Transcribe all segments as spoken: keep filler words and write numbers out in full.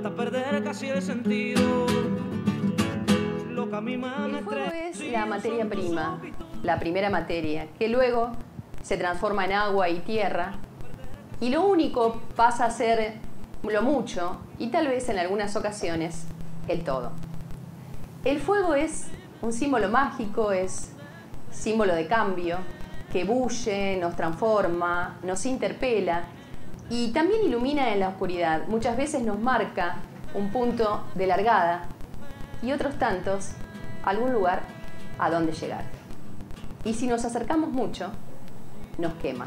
hasta perder casi el sentido. Lo que a mí más me El fuego es la materia prima, la primera materia, que luego se transforma en agua y tierra, y lo único pasa a ser lo mucho, y tal vez en algunas ocasiones, el todo. El fuego es un símbolo mágico, es símbolo de cambio, que bulle, nos transforma, nos interpela y también ilumina en la oscuridad. Muchas veces nos marca un punto de largada y otros tantos algún lugar a donde llegar. Y si nos acercamos mucho, nos quema.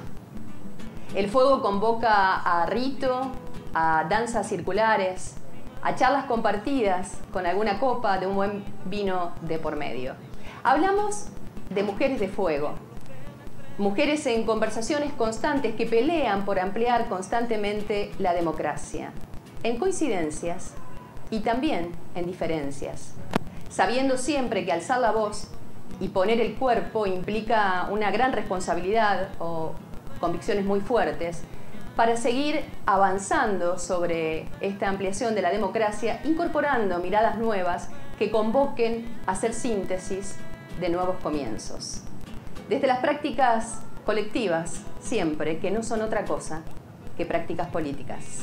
El fuego convoca a rito, a danzas circulares, a charlas compartidas con alguna copa de un buen vino de por medio. Hablamos de mujeres de fuego, mujeres en conversaciones constantes que pelean por ampliar constantemente la democracia, en coincidencias y también en diferencias, sabiendo siempre que alzar la voz y poner el cuerpo implica una gran responsabilidad o convicciones muy fuertes para seguir avanzando sobre esta ampliación de la democracia, incorporando miradas nuevas que convoquen a hacer síntesis de nuevos comienzos. Desde las prácticas colectivas, siempre, que no son otra cosa que prácticas políticas.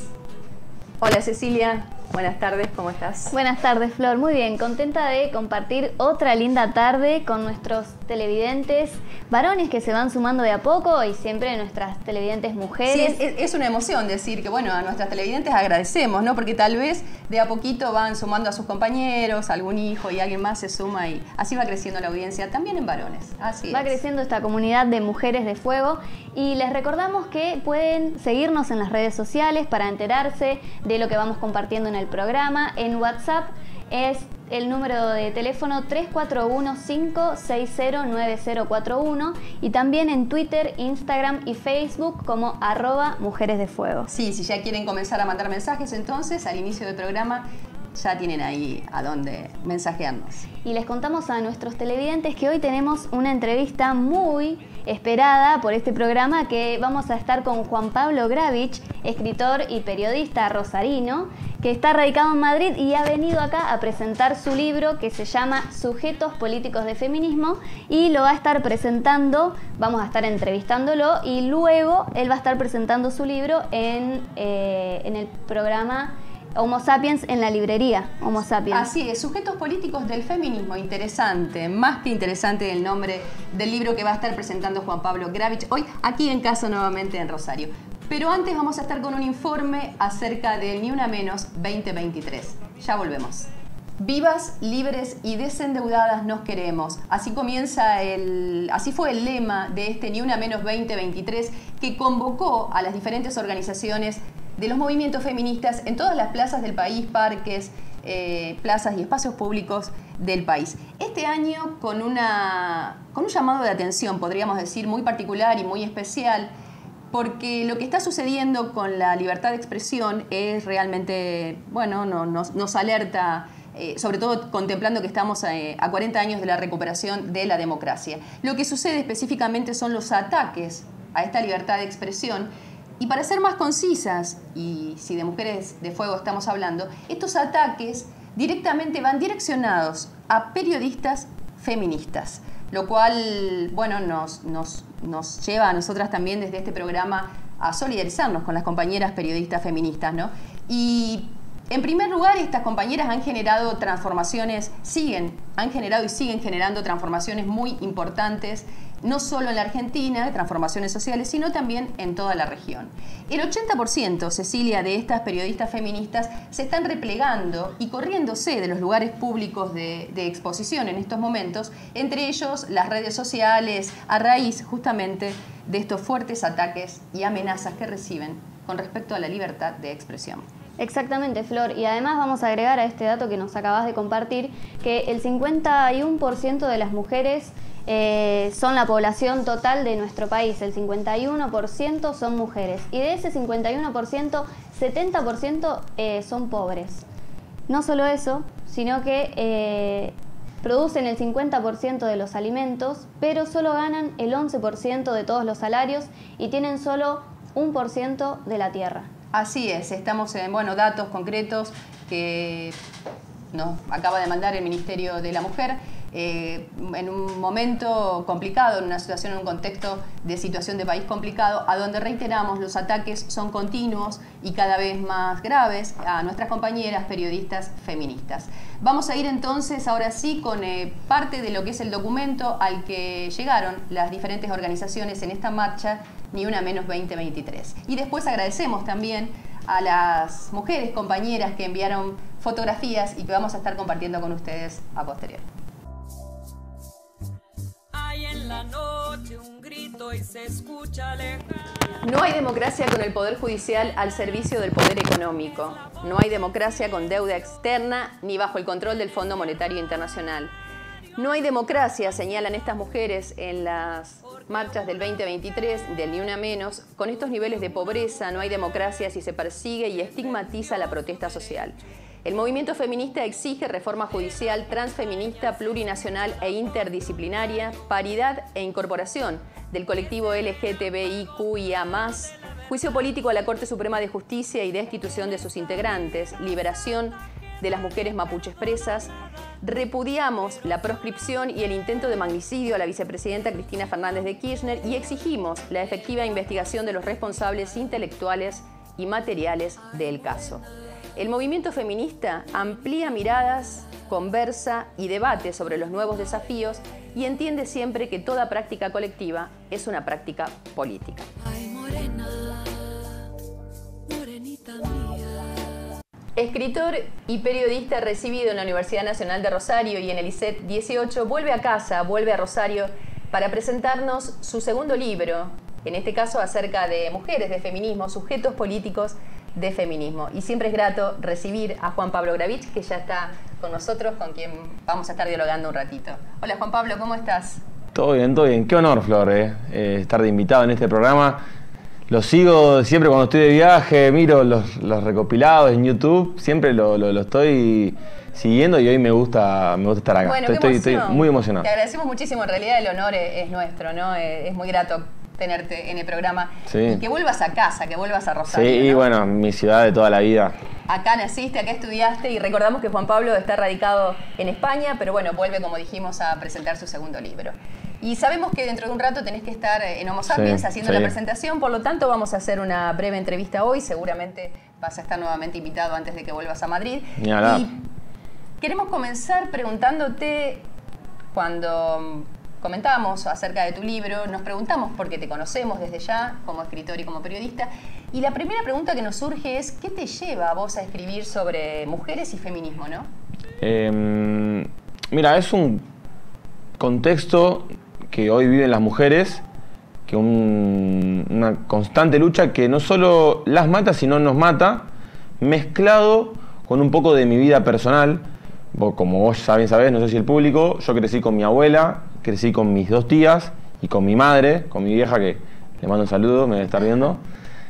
Hola Cecilia, buenas tardes, ¿cómo estás? Buenas tardes Flor, muy bien, contenta de compartir otra linda tarde con nuestros televidentes varones que se van sumando de a poco y siempre nuestras televidentes mujeres. Sí, es, es una emoción decir que bueno, a nuestras televidentes agradecemos, ¿no? Porque tal vez de a poquito van sumando a sus compañeros, algún hijo y alguien más se suma y así va creciendo la audiencia, también en varones. Así va es. creciendo esta comunidad de mujeres de fuego y les recordamos que pueden seguirnos en las redes sociales para enterarse de lo que vamos compartiendo en el programa. En WhatsApp es el número de teléfono tres cuatro uno, cinco seis cero, nueve cero cuatro uno y también en Twitter, Instagram y Facebook como arroba Mujeres de Fuego. Sí, si ya quieren comenzar a mandar mensajes, entonces al inicio del programa ya tienen ahí a dónde mensajearnos. Y les contamos a nuestros televidentes que hoy tenemos una entrevista muy esperada por este programa, que vamos a estar con Juan Pablo Gravich, escritor y periodista rosarino, que está radicado en Madrid y ha venido acá a presentar su libro que se llama Sujetos Políticos de Feminismo y lo va a estar presentando, vamos a estar entrevistándolo y luego él va a estar presentando su libro en, eh, en el programa Homo Sapiens en la librería Homo Sapiens. Así es, Sujetos Políticos del Feminismo, interesante, más que interesante el nombre del libro que va a estar presentando Juan Pablo Gravich hoy aquí en casa nuevamente en Rosario. Pero antes vamos a estar con un informe acerca del Ni Una Menos veinte veintitrés. Ya volvemos. Vivas, libres y desendeudadas nos queremos. Así comienza el, así fue el lema de este Ni Una Menos veinte veintitrés que convocó a las diferentes organizaciones de los movimientos feministas en todas las plazas del país, parques, eh, plazas y espacios públicos del país. Este año con, una, con un llamado de atención, podríamos decir, muy particular y muy especial, porque lo que está sucediendo con la libertad de expresión es realmente, bueno, no, nos, nos alerta, eh, sobre todo contemplando que estamos a, a cuarenta años de la recuperación de la democracia. Lo que sucede específicamente son los ataques a esta libertad de expresión. Y para ser más concisas, y si de Mujeres de Fuego estamos hablando, estos ataques directamente van direccionados a periodistas feministas, lo cual, bueno, nos, nos, nos lleva a nosotras también desde este programa a solidarizarnos con las compañeras periodistas feministas, ¿no? Y en primer lugar, estas compañeras han generado transformaciones, siguen, han generado y siguen generando transformaciones muy importantes, no solo en la Argentina, transformaciones sociales, sino también en toda la región. El ochenta por ciento, Cecilia, de estas periodistas feministas se están replegando y corriéndose de los lugares públicos de, de exposición en estos momentos, entre ellos las redes sociales, a raíz justamente de estos fuertes ataques y amenazas que reciben con respecto a la libertad de expresión. Exactamente, Flor. Y además vamos a agregar a este dato que nos acabas de compartir que el cincuenta y uno por ciento de las mujeres eh, son la población total de nuestro país. El cincuenta y uno por ciento son mujeres. Y de ese cincuenta y uno por ciento, setenta por ciento eh, son pobres. No solo eso, sino que eh, producen el cincuenta por ciento de los alimentos, pero solo ganan el once por ciento de todos los salarios y tienen solo un por ciento de la tierra. Así es, estamos en bueno, datos concretos que nos acaba de mandar el Ministerio de la Mujer. Eh, en un momento complicado, en una situación, en un contexto de situación de país complicado, a donde reiteramos los ataques son continuos y cada vez más graves a nuestras compañeras periodistas feministas. Vamos a ir entonces ahora sí con eh, parte de lo que es el documento al que llegaron las diferentes organizaciones en esta marcha Ni Una Menos veinte veintitrés. Y después agradecemos también a las mujeres compañeras que enviaron fotografías y que vamos a estar compartiendo con ustedes a posteriori. En la noche un grito y se escucha lejano. No hay democracia con el Poder Judicial al servicio del poder económico. No hay democracia con deuda externa ni bajo el control del Fondo Monetario Internacional. No hay democracia, señalan estas mujeres en las marchas del veinte veintitrés, del Ni Una Menos. Con estos niveles de pobreza no hay democracia si se persigue y estigmatiza la protesta social. El movimiento feminista exige reforma judicial transfeminista, plurinacional e interdisciplinaria, paridad e incorporación del colectivo L G T B I Q I A más, juicio político a la Corte Suprema de Justicia y destitución de sus integrantes, liberación de las mujeres mapuches presas. Repudiamos la proscripción y el intento de magnicidio a la vicepresidenta Cristina Fernández de Kirchner y exigimos la efectiva investigación de los responsables intelectuales y materiales del caso. El movimiento feminista amplía miradas, conversa y debate sobre los nuevos desafíos y entiende siempre que toda práctica colectiva es una práctica política. Ay, morena, morenita mía. Escritor y periodista recibido en la Universidad Nacional de Rosario y en el I C E T dieciocho, vuelve a casa, vuelve a Rosario para presentarnos su segundo libro, en este caso acerca de mujeres, de feminismo, sujetos políticos de feminismo. Y siempre es grato recibir a Juan Pablo Gravich, que ya está con nosotros, con quien vamos a estar dialogando un ratito. Hola Juan Pablo, ¿cómo estás? Todo bien, todo bien. Qué honor, Flor, eh, eh, estar de invitado en este programa. Lo sigo siempre cuando estoy de viaje, miro los, los recopilados en YouTube, siempre lo, lo, lo estoy siguiendo y hoy me gusta, me gusta estar acá. Bueno, estoy, estoy, estoy muy emocionado. Te agradecemos muchísimo, en realidad el honor es, es nuestro, ¿no? Es, es muy grato tenerte en el programa. Sí. Y que vuelvas a casa, que vuelvas a Rosario. Sí, y ¿no? bueno, mi ciudad de toda la vida. Acá naciste, acá estudiaste y recordamos que Juan Pablo está radicado en España, pero bueno, vuelve, como dijimos, a presentar su segundo libro. Y sabemos que dentro de un rato tenés que estar en Homo Sapiens, sí, haciendo sí. la presentación, por lo tanto vamos a hacer una breve entrevista hoy, seguramente vas a estar nuevamente invitado antes de que vuelvas a Madrid. Mira, y queremos comenzar preguntándote, cuando comentábamos acerca de tu libro, nos preguntamos, porque te conocemos desde ya como escritor y como periodista, y la primera pregunta que nos surge es, ¿qué te lleva a vos a escribir sobre mujeres y feminismo, no? Eh, mira, es un contexto que hoy viven las mujeres, que un, una constante lucha que no solo las mata, sino nos mata, mezclado con un poco de mi vida personal. Como vos saben, sabés, no sé si el público, yo crecí con mi abuela, crecí con mis dos tías y con mi madre, con mi vieja, que le mando un saludo, me debe estar viendo.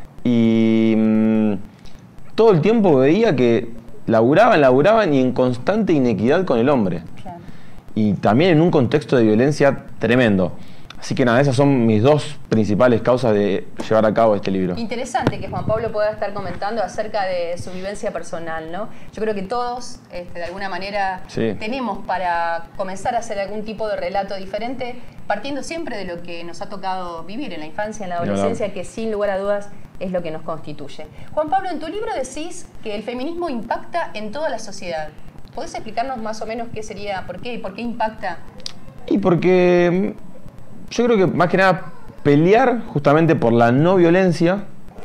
Y mmm, todo el tiempo veía que laburaban, laburaban y en constante inequidad con el hombre. Claro. Y también en un contexto de violencia tremendo. Así que nada, esas son mis dos principales causas de llevar a cabo este libro. Interesante que Juan Pablo pueda estar comentando acerca de su vivencia personal, ¿no? Yo creo que todos, este, de alguna manera, sí. tenemos para comenzar a hacer algún tipo de relato diferente, partiendo siempre de lo que nos ha tocado vivir en la infancia, en la adolescencia, que sin lugar a dudas es lo que nos constituye. Juan Pablo, en tu libro decís que el feminismo impacta en toda la sociedad. ¿Podés explicarnos más o menos qué sería, por qué y por qué impacta? Y porque yo creo que más que nada pelear justamente por la no violencia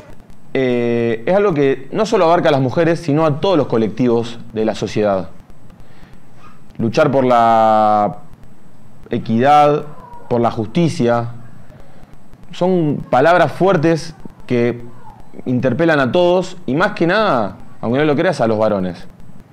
eh, es algo que no solo abarca a las mujeres, sino a todos los colectivos de la sociedad. Luchar por la equidad, por la justicia, son palabras fuertes que interpelan a todos y más que nada, aunque no lo creas, a los varones.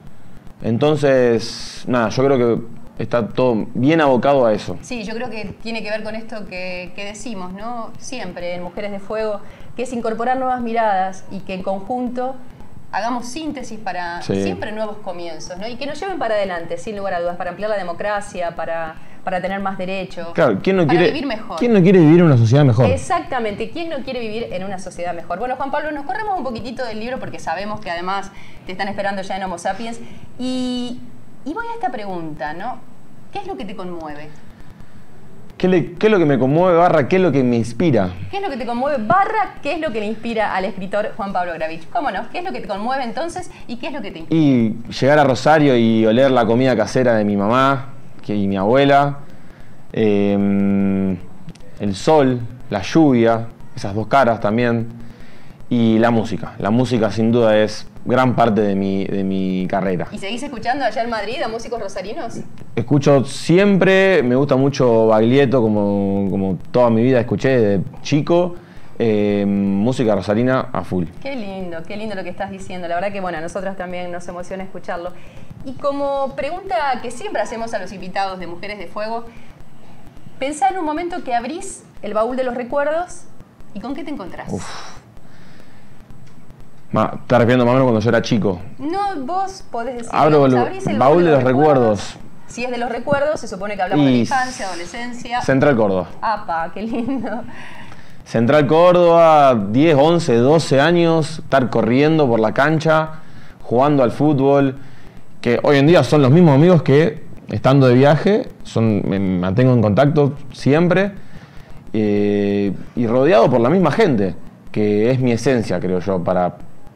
Entonces, nada, yo creo que está todo bien abocado a eso. Sí, yo creo que tiene que ver con esto que, que decimos, ¿no? Siempre en Mujeres de Fuego, que es incorporar nuevas miradas y que en conjunto hagamos síntesis para sí. siempre nuevos comienzos, ¿no? Y que nos lleven para adelante, sin lugar a dudas, para ampliar la democracia, para, para tener más derechos, Claro, ¿quién no para quiere, vivir mejor. ¿quién no quiere vivir en una sociedad mejor? Exactamente, ¿quién no quiere vivir en una sociedad mejor? Bueno, Juan Pablo, nos corremos un poquitito del libro porque sabemos que además te están esperando ya en Homo Sapiens. Y, y voy a esta pregunta, ¿no? ¿Qué es lo que te conmueve? ¿Qué, le- ¿Qué es lo que me conmueve, barra, qué es lo que me inspira? ¿Qué es lo que te conmueve, barra, qué es lo que le inspira al escritor Juan Pablo Gravich? ¿Cómo no? ¿Qué es lo que te conmueve entonces y qué es lo que te inspira? Y llegar a Rosario y oler la comida casera de mi mamá que, y mi abuela, eh, el sol, la lluvia, esas dos caras también, y la música. La música sin duda es gran parte de mi, de mi carrera. ¿Y seguís escuchando allá en Madrid a músicos rosarinos? Escucho siempre, me gusta mucho Baglietto, como, como toda mi vida escuché desde chico, eh, música rosarina a full. Qué lindo, qué lindo lo que estás diciendo. La verdad que, bueno, a nosotras también nos emociona escucharlo. Y como pregunta que siempre hacemos a los invitados de Mujeres de Fuego, pensá en un momento que abrís el baúl de los recuerdos y ¿con qué te encontrás? Uf. Ma, ¿Estás refiriendo más o menos cuando yo era chico? No, vos podés decir, Abro digamos, el abrís el baúl de los recuerdos. Si es de los recuerdos, se supone que hablamos de la Y infancia, adolescencia. Central Córdoba. ¡Apa, qué lindo! Central Córdoba, diez, once, doce años, estar corriendo por la cancha, jugando al fútbol, que hoy en día son los mismos amigos que, estando de viaje, son, me mantengo en contacto siempre, eh, y rodeado por la misma gente, que es mi esencia, creo yo, para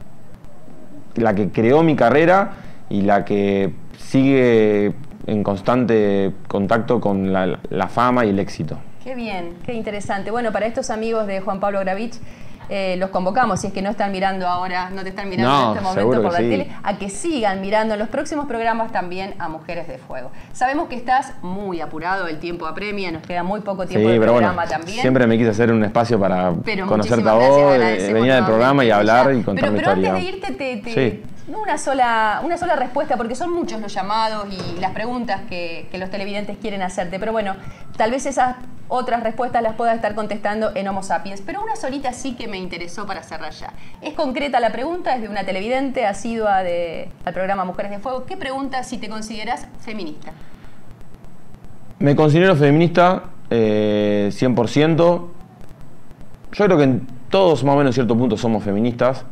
la que creó mi carrera y la que sigue en constante contacto con la, la fama y el éxito. Qué bien, qué interesante. Bueno, para estos amigos de Juan Pablo Gravich, eh, los convocamos, si es que no están mirando ahora, no te están mirando No, en este momento seguro por la que sí. tele, a que sigan mirando en los próximos programas también a Mujeres de Fuego. Sabemos que estás muy apurado, el tiempo apremia, nos queda muy poco tiempo Sí, de pero programa bueno, también. siempre me quise hacer un espacio para Pero conocerte a muchísimas vos, gracias, eh, agradecemos venir al programa y nuevamente hablar ya. y contar pero, mi pero historia. antes de irte, te, te- Sí. no una sola, una sola respuesta, porque son muchos los llamados y las preguntas que, que los televidentes quieren hacerte. Pero bueno, tal vez esas otras respuestas las pueda estar contestando en Homo Sapiens. Pero una solita sí que me interesó para cerrar ya. Es concreta la pregunta, es de una televidente asidua de, al programa Mujeres de Fuego. ¿Qué pregunta si te consideras feminista? Me considero feminista eh, cien por ciento. Yo creo que en todos, más o menos en cierto punto, somos feministas.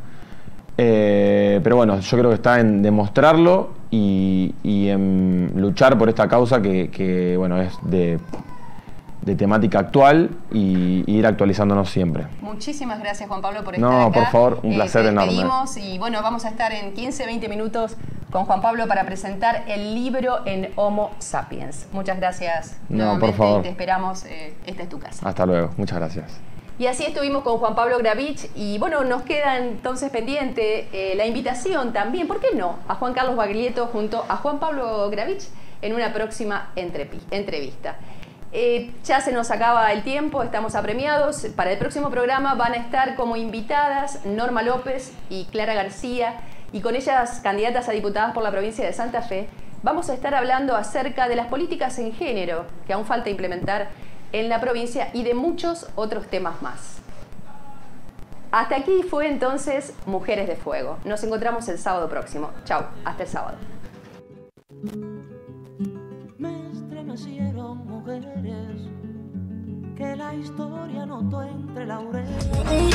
Eh, pero bueno, yo creo que está en demostrarlo y, y en luchar por esta causa que, que, bueno, es de, de temática actual y, y ir actualizándonos siempre. Muchísimas gracias, Juan Pablo, por estar No, acá. por favor, un placer te enorme. despedimos y bueno, vamos a estar en quince, veinte minutos con Juan Pablo para presentar el libro en Homo Sapiens. Muchas gracias. No, nuevamente, por favor. y te esperamos. Eh, esta es tu casa. Hasta luego, muchas gracias. Y así estuvimos con Juan Pablo Gravich y bueno, nos queda entonces pendiente eh, la invitación también, ¿por qué no?, a Juan Carlos Baglietto junto a Juan Pablo Gravich en una próxima entrepi- entrevista. Eh, ya se nos acaba el tiempo, estamos apremiados. Para el próximo programa van a estar como invitadas Norma López y Clara García, y con ellas candidatas a diputadas por la provincia de Santa Fe. Vamos a estar hablando acerca de las políticas en género que aún falta implementar en la provincia y de muchos otros temas más. Hasta aquí fue entonces Mujeres de Fuego. Nos encontramos el sábado próximo. Chau, hasta el sábado. Me estremecieron mujeres que la historia notó entre laureles.